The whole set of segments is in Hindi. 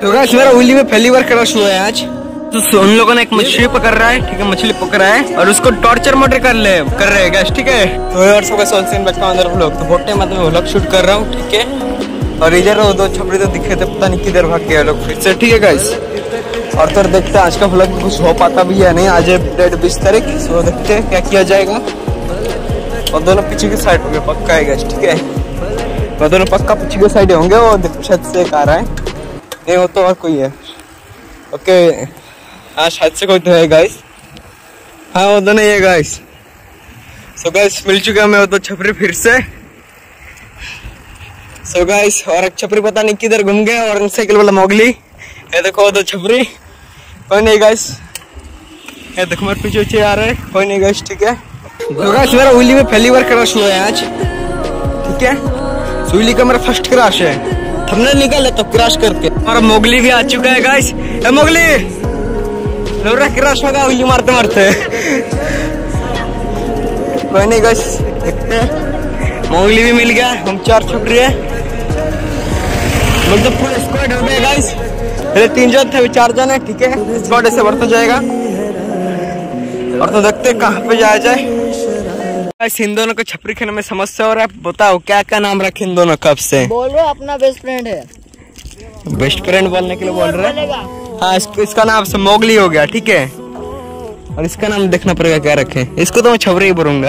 तो गाइस मेरा उंगली में पहली बार क्रश हुआ है आज। तो उन लोगों ने एक मछली पकड़ रहा है, ठीक है, मछली पकड़ा है और उसको टॉर्चर मर्डर कर रहे हैं गाइस, ठीक है। तो और सबका सोल्सिन बैठा अंदर व्लॉग, तो बहुत टाइम मैं व्लॉग शूट कर रहा हूँ, ठीक है। और इधर वो दो छपरी तो दिखे थे, पता नहीं किधर भाग गए लोग फिर से, ठीक है गाइस। और तो देखते हैं आज का व्लॉग कुछ हो पाता भी है नहीं, आज है डेट 20 तारीख, सो देखते हैं क्या किया जाएगा। और दोनों पीछे की साइड होंगे पक्का है गाइस, ठीक है। वो दोनों पक्का पीछे की साइड होंगे, वो छत से एक आ रहा है, नहीं वो तो और कोई है, ओके। हाँ शायद से कोई तो है गाइस, हाँ वो दोनों ये गाइस। सो गाइस मिल चुका मैं वो तो छपरी फिर से। सो गाइस और एक छपरी पता नहीं किधर घूम गया, और साइकिल वाला मोगली, ये देखो तो छपरी कोई नहीं गाइस, ये देखो मेरे पीछे आ रहे हैं, कोई नहीं गाइस, ठीक है। तो गाइस मेरा उंगली में पहली बार क्रश हुआ है आज, ठीक है। उंगली का मेरा फर्स्ट क्रश है, थंबनेल निकाले तो क्रश करके। और मोगली भी आ चुका है गाइस, ए मोगली लोरा क्रश होगा उंगली मारते मारते। कोई नहीं गाइस देखते हैं, मोगली भी मिल गया, हम 4 छपरी है, मतलब पूरा स्क्वाड हो गया गाइस। पहले 3 जन थे, 4 जन है, ठीक है। स्क्वाड ऐसे बढ़ता जाएगा, और तो देखते हैं कहाँ पे जाया जाए। इन दोनों को छपरी खेलने में समस्या हो रहा है, बताओ क्या क्या नाम रखे इन दोनों कब से? बोल रहे अपना बेस्ट फ्रेंड है, बेस्ट फ्रेंड बोलने के लिए बोल रहे हैं। हाँ इसका नाम से मोगली हो गया, ठीक है। और इसका नाम देखना पड़ेगा क्या रखे, इसको तो मैं छपरी ही बोलूंगा।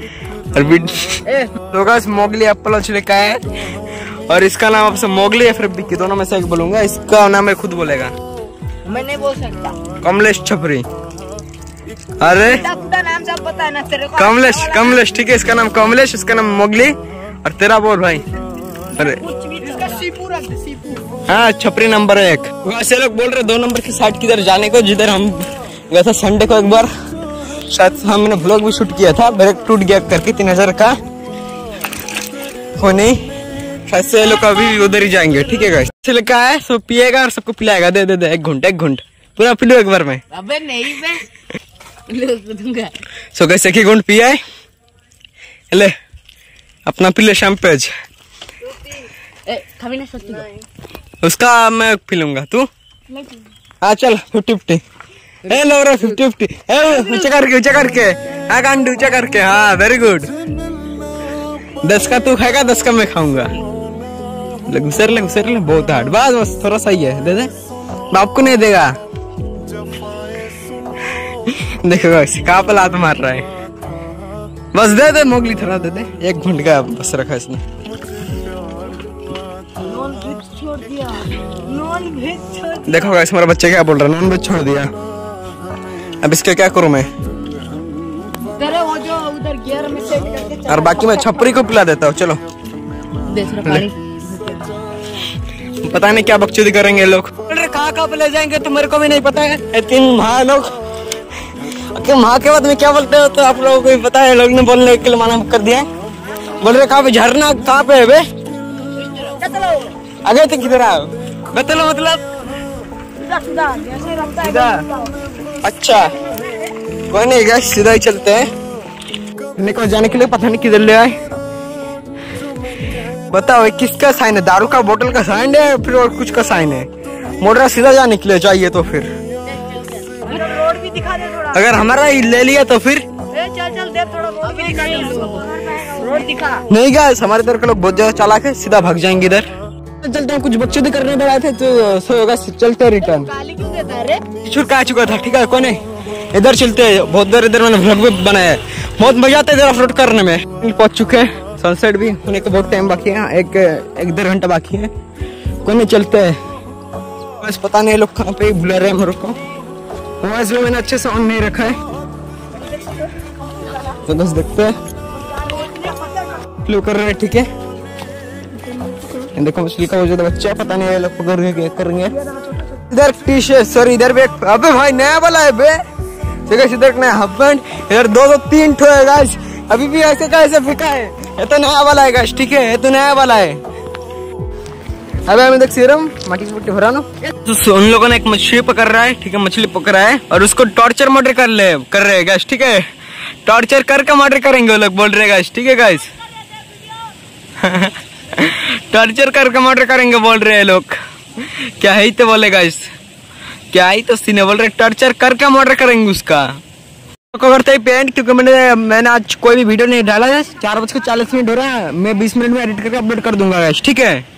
तो गाइस मोगली एप्पल छिड़का है, और इसका नाम आपसे मोगली या फिर बिक्की, दोनों में से एक बोलूंगा। इसका नाम मैं खुद बोलेगा, मैं नहीं बोल सकता। कमलेश छपरी, अरे नाम सब पता है ना तेरे को? कमलेश, ठीक है। इसका नाम कमलेश, इसका नाम मोगली, और तेरा बोल भाई। अरे सीपू रख दे, सीपू। हाँ छपरी नंबर 1। वैसे लोग बोल रहे 2 नंबर की साइड किधर जाने को, जिधर हम गया था संडे को एक बार, शायद हमने व्लॉग भी शूट किया था, ब्रेक टूट गया करके 3000 का, हो नहीं शायद से लोग अभी उधर ही जाएंगे, ठीक है गाइस। चल क्या है, सो पिएगा और सबको पिलाएगा, दे 1 घंट पूरा पी लो एक बार में। अबे नहीं मैं सो गाइस 1 घंट पिया है, ले अपना पी ले शैम्पेज, उसका मैं पी लूंगा, तू हाँ चल 50-50, ए लो रे 50-50, ऊंचा करके हाँ गांडू ऊंचा करके, हाँ वेरी गुड। 10 का तू खाएगा, 10 का मैं खाऊंगा। घुसर ले बहुत हार्ड, बस थोड़ा सा ही है, दे दे, बाप को नहीं देगा। देखो कहाँ पे लात मार रहा है, बस दे दे मोगली, थोड़ा दे दे, 1 घंटे का बस रखा इसने। देखो गाइस हमारा बच्चा क्या बोल रहा है, नॉन वेज छोड़ दिया, अब इसका क्या करूं मैं? तेरे वो जो उधर गियर में सेट करके, और बाकी मैं छपरी को पिला देता हूँ, चलो। पता नहीं क्या बकचोदी करेंगे लोग, कहाँ पे ले जाएंगे तो मेरे को भी नहीं पता है। 3 महा लोग, महा के बाद में क्या बोलते हो तो आप लोगों को भी पता है, लोग ने बोलने के लिए मना कर दिया। बोल रहे कहाँ पे झरना, कहाँ पे है बे? आगे तो किधर आओ बतलो, मतलब सीधा। अच्छा कोई नहीं गाइस, सीधा ही चलते हैं। निकल जाने के लिए पता नहीं किधर ले आए, बताओ किसका साइन है? दारू का बोतल का साइन है, फिर और कुछ का साइन है? मोटरा सीधा जाने के लिए चाहिए, तो फिर रोड भी दिखा दे थोड़ा। अगर हमारा ही ले लिया तो फिर चल दे थोड़ा, रोड भी दिखा दे, रोड दिखा। नहीं गाइस हमारे इधर के लोग बहुत ज्यादा चालाक है, सीधा भाग जाएंगे इधर। चलते हैं, कुछ बकचोदी करने पर आए थे तो सोएगा, चलते रिटर्न। गाली क्यों देता है रे? छुटका आ चुका था, ठीक है कौन है, इधर चलते हैं, बहुत देर इधर मैंने व्लॉग भी बनाया है, बहुत मजा आता है इधर ऑफरोड करने में। पहुंच चुके हैं, सनसेट भी होने का बहुत टाइम बाकी है, 1-1.5 घंटा बाकी है, कोई नहीं चलते है। बस पता नहीं लोग कहाँ पे बुला रहे हैं मेरे को, वॉइस भी मैंने अच्छे से ऑन नहीं रखा है, तो बस देखते हैं कर रहे हैं, ठीक है। देखो मछली का वो जो बच्चा, पता नहीं ये लोग पकड़ के करेंगे। इधर टी शर्ट, सॉरी इधर भी, अबे भाई नया वाला है बे, इधर नया हाफ पैंट, इधर 2-3 ठो है गाइस, अभी भी ऐसे कैसे फेंका है, ये तो नया वाला है गाइस, ठीक है, ये तो नया वाला है। अबे हमें देख सीरम माटी भरा ना, तो उन लोगों ने एक मछली पकड़ रहा है, ठीक है, मछली पकड़ा है, और उसको टॉर्चर मर्डर कर रहे हैं गाइस, ठीक है, टॉर्चर करके मर्डर करेंगे वो लोग, बोल रहे गाइस, ठीक है गाइस। टॉर्चर करके मर्डर करेंगे बोल रहे हैं लोग, क्या ही तो बोलेगा इस, क्या ही तो सीने बोल रहे, टॉर्चर कर क्या मर्डर करेंगे उसका। तो करते ही पेंट, क्योंकि मैंने आज कोई भी वीडियो नहीं डाला है। 4:40 हो रहा है, मैं 20 मिनट में एडिट करके अपलोड कर दूंगा गाइस, ठीक है।